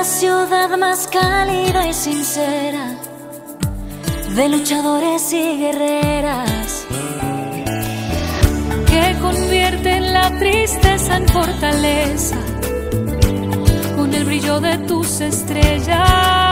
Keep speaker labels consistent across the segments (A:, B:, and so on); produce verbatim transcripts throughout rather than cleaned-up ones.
A: la ciudad más cálida y sincera, de luchadores y guerreras, que convierten la tristeza en fortaleza con el brillo de tus estrellas.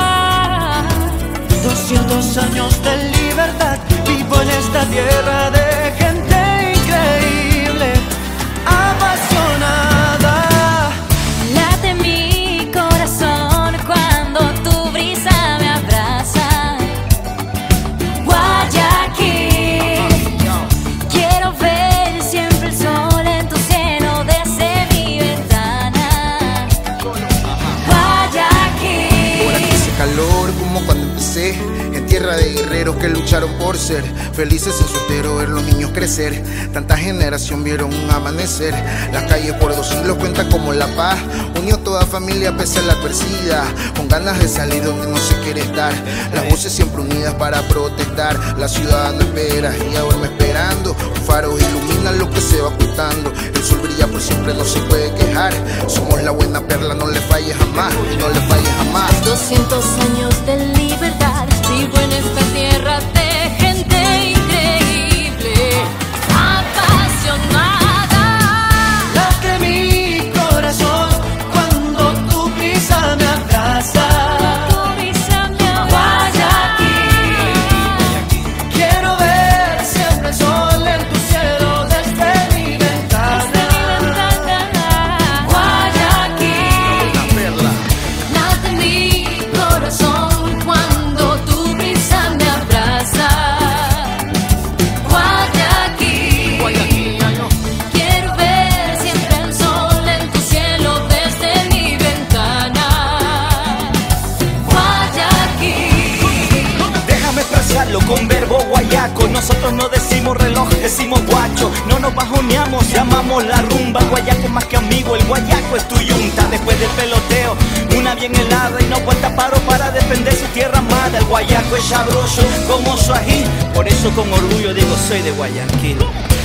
B: Doscientos años de libertad, vivo en esta tierra de gente increíble, apasionada.
A: Late mi corazón cuando tu brisa me abraza. Guayaquil, quiero ver siempre el sol en tu cielo desde mi ventana. Guayaquil.
C: Por aquí hace calor como cuando empecé, en tierra de guerreros que lucharon por ser felices en su entero, ver los niños crecer. Tanta generación vieron un amanecer. Las calles por dos siglos cuentan como la paz unió toda familia pese a la adversidad, con ganas de salir donde no se quiere estar. Las voces siempre unidas para protestar. La ciudad no espera y duerme esperando. Faros iluminan lo que se va ocultando. El sol brilla por siempre, no se puede quejar. Somos la buena perla, no le falles jamás, no le falles jamás.
A: Doscientos años de libertad, vivo en esta tierra de gente increíble, apasionada.
B: Late mi corazón cuando tu brisa me abraza.
A: Tu brisa me abraza.
B: Guayaquil, quiero ver siempre el sol en tu cielo desde mi ventana.
A: Guayaquil,
C: La perla.
A: late mi corazón cuando tu brisa me abraza. Guayaquil, quiero ver siempre el sol en tu cielo desde mi ventana. Guayaquil.
D: Déjame expresarlo con verbo guayaco. Nosotros no decimos reloj, decimos guacho. No nos bajoneamos, llamamos la rumba. Guayaco más que amigo, el guayaco es tu yunta. Después del peloteo, una bien helada y no aguanta paro para defender su tierra amada. El guayaco es sabroso como su ají, por eso con orgullo digo soy de Guayaquil.